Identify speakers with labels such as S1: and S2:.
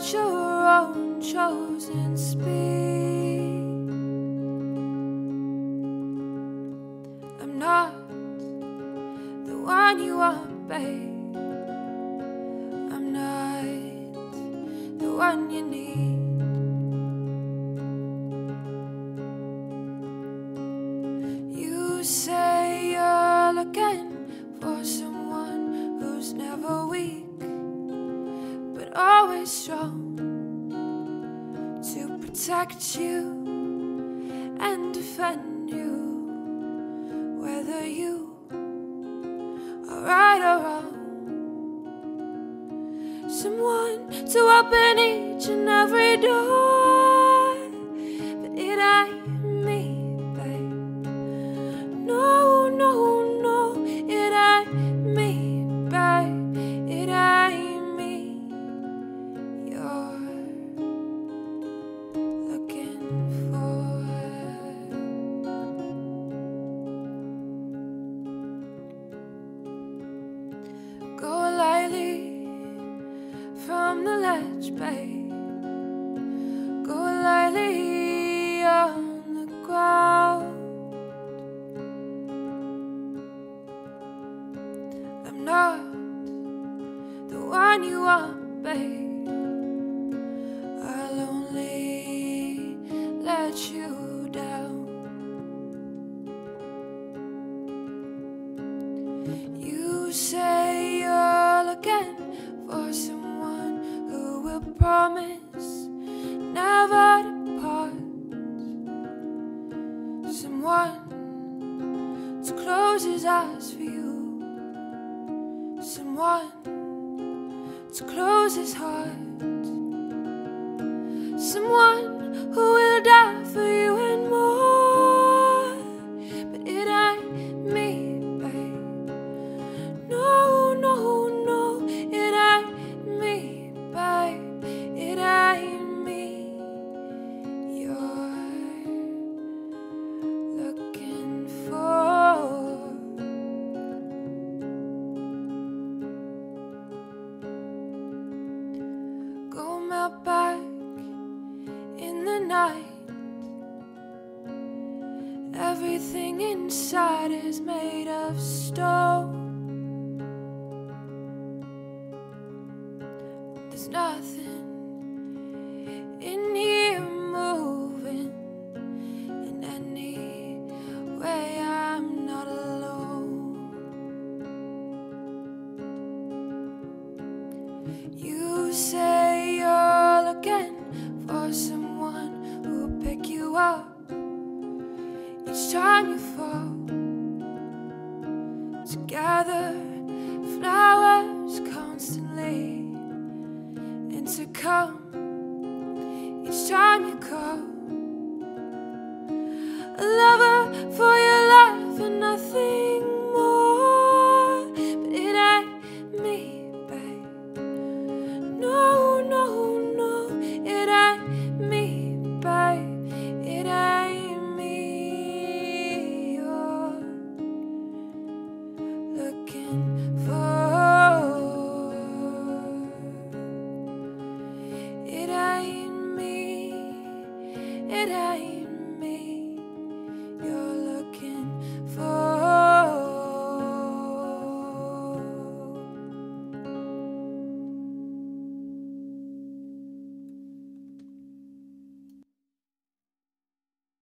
S1: at your own chosen speed. I'm not the one you want, babe. I'm not the one you need. You say you're looking for someone who's never weak, but always strong, to protect you and defend you, whether you are right or wrong. Someone to open each and every door, but it ain't me, babe. No, no, no, it ain't me, babe. It ain't me you're looking for. Go lightly from the ledge, babe. Go lightly on the ground. I'm not the one you want, babe. I'll only let you down. You say you're looking for someone who will promise never to part, someone to close his eyes for you, someone to close his heart, someone who will die for you and more. But it ain't me, babe. No, no, no, it ain't me, babe. It ain't me you're looking for. Go melt back in the night. Everything inside is made of stone. There's nothing in here moving in any way. I'm not alone. You say you're looking for someone who will pick you up each time you fall, to gather flowers constantly and to come